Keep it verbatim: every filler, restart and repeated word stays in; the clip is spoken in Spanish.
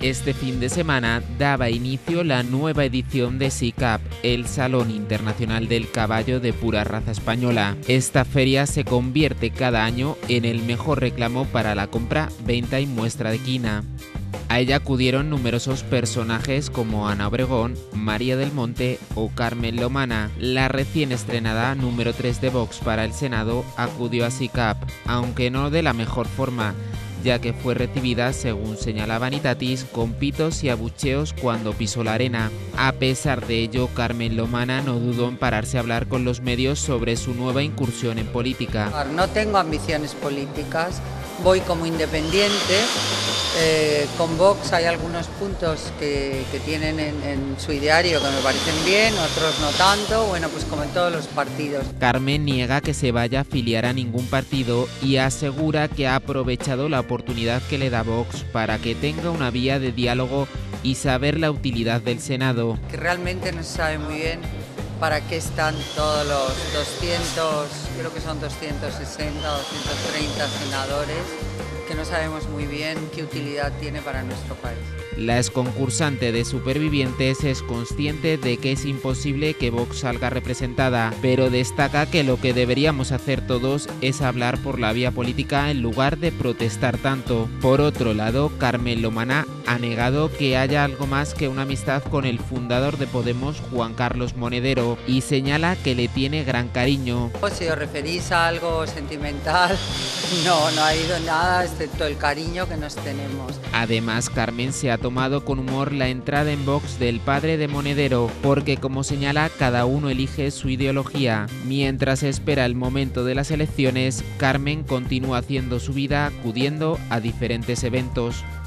Este fin de semana daba inicio la nueva edición de SICAP, el Salón Internacional del Caballo de pura raza española. Esta feria se convierte cada año en el mejor reclamo para la compra, venta y muestra de quina. A ella acudieron numerosos personajes como Ana Obregón, María del Monte o Carmen Lomana. La recién estrenada número tres de Vox para el Senado acudió a SICAP, aunque no de la mejor forma, ya que fue recibida, según señala Vanitatis, con pitos y abucheos cuando pisó la arena. A pesar de ello, Carmen Lomana no dudó en pararse a hablar con los medios sobre su nueva incursión en política. No tengo ambiciones políticas, voy como independiente. Eh, con Vox hay algunos puntos que, que tienen en, en su ideario que me parecen bien, otros no tanto, bueno, pues como en todos los partidos. Carmen niega que se vaya a afiliar a ningún partido y asegura que ha aprovechado la oportunidad que le da Vox para que tenga una vía de diálogo y saber la utilidad del Senado. Que realmente no se sabe muy bien para qué están todos los doscientos, creo que son doscientos sesenta, doscientos treinta senadores, que no sabemos muy bien qué utilidad tiene para nuestro país. La exconcursante de Supervivientes es consciente de que es imposible que Vox salga representada, pero destaca que lo que deberíamos hacer todos es hablar por la vía política en lugar de protestar tanto. Por otro lado, Carmen Lomana ha negado que haya algo más que una amistad con el fundador de Podemos, Juan Carlos Monedero, y señala que le tiene gran cariño. Si os referís a algo sentimental, no, no ha habido nada excepto el cariño que nos tenemos. Además, Carmen se ha tomado con humor la entrada en Vox del padre de Monedero, porque, como señala, cada uno elige su ideología. Mientras espera el momento de las elecciones, Carmen continúa haciendo su vida acudiendo a diferentes eventos.